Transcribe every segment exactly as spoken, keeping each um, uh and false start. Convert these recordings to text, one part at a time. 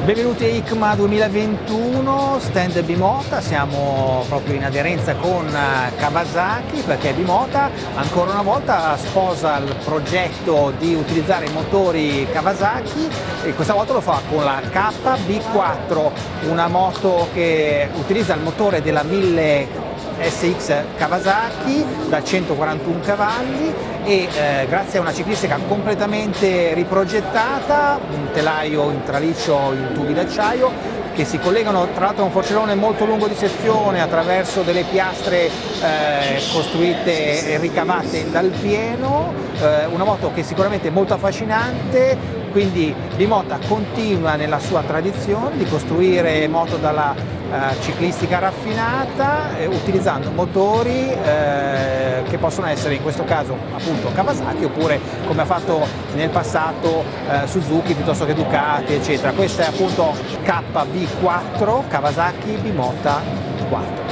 Benvenuti a ICMA duemilaventuno, stand Bimota. Siamo proprio in aderenza con Kawasaki perché Bimota ancora una volta sposa il progetto di utilizzare i motori Kawasaki e questa volta lo fa con la K B quattro, una moto che utilizza il motore della mille S X Kawasaki da centoquarantuno cavalli e eh, grazie a una ciclistica completamente riprogettata, un telaio in traliccio in tubi d'acciaio che si collegano tra l'altro a un forcellone molto lungo di sezione attraverso delle piastre eh, costruite e ricavate dal pieno, eh, una moto che sicuramente è molto affascinante. Quindi Bimota continua nella sua tradizione di costruire moto dalla eh, ciclistica raffinata eh, utilizzando motori eh, che possono essere in questo caso appunto Kawasaki oppure come ha fatto nel passato eh, Suzuki piuttosto che Ducati eccetera. Questa è appunto K B quattro Kawasaki Bimota quattro.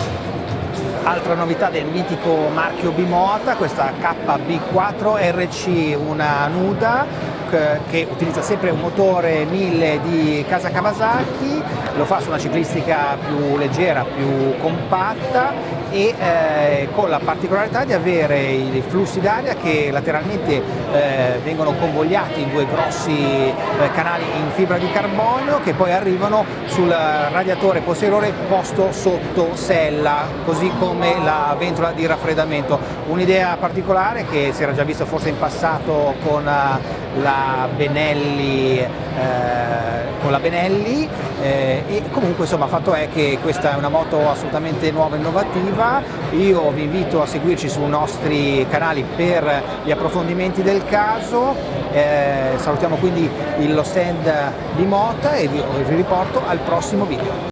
Altra novità del mitico marchio Bimota, questa K B quattro R C, una nuda che utilizza sempre un motore mille di casa Kawasaki, lo fa su una ciclistica più leggera, più compatta e eh, con la particolarità di avere i flussi d'aria che lateralmente eh, vengono convogliati in due grossi eh, canali in fibra di carbonio che poi arrivano sul radiatore posteriore posto sotto sella, così come la ventola di raffreddamento. Un'idea particolare che si era già vista forse in passato con la Benelli, eh, con la Benelli eh, e comunque insomma fatto è che questa è una moto assolutamente nuova e innovativa. Io vi invito a seguirci sui nostri canali per gli approfondimenti del caso. Eh, salutiamo quindi lo stand Bimota e vi, vi riporto al prossimo video.